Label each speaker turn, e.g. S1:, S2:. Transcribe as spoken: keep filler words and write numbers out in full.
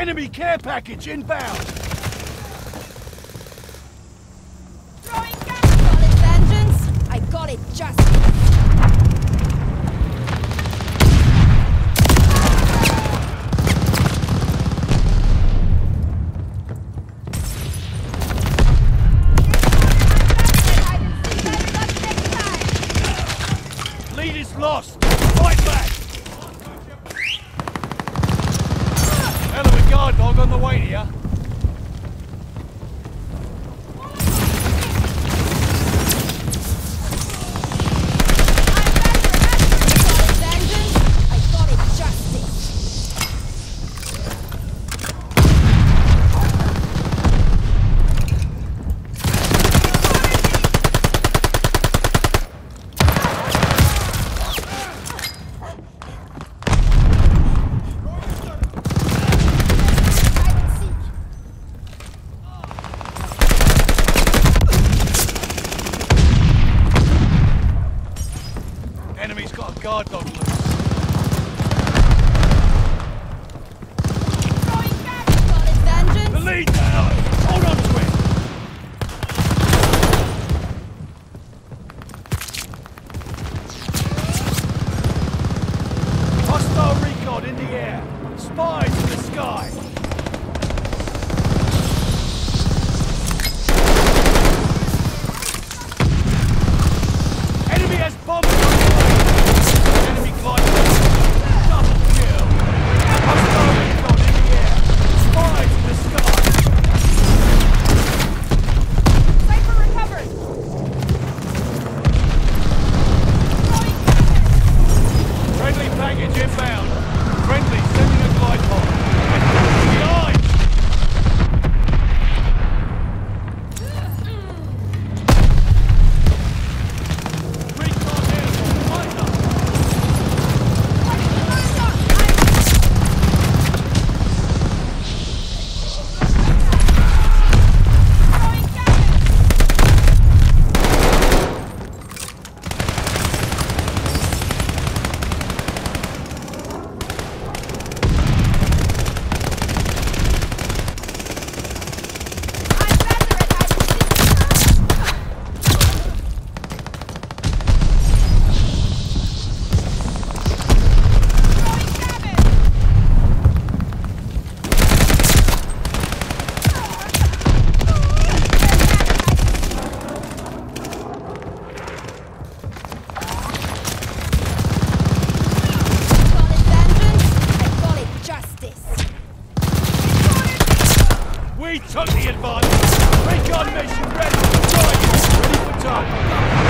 S1: Enemy care package inbound!
S2: Throwing gas! Got it, vengeance! I got it, justice!
S1: Lead is lost! Fight back! Hell of a guard dog on the way to you. Enemy's got a guard dog loose.
S2: Throwing gas! Got it, vengeance!
S1: The lead now! Hold on to it! Hostile recon in the air. Spies in the sky. Enemy has bombs on the way. Enemy glide. Double kill. Hostile recon in the air. Spies in the sky.
S2: Cypher recovered!
S1: Friendly package inbound. Friendly sending a glide pod. Behind! Recon airborne. Light up.
S2: Throwing gas!
S1: We took the advantage. Recon mission ready. Right. Ready for target.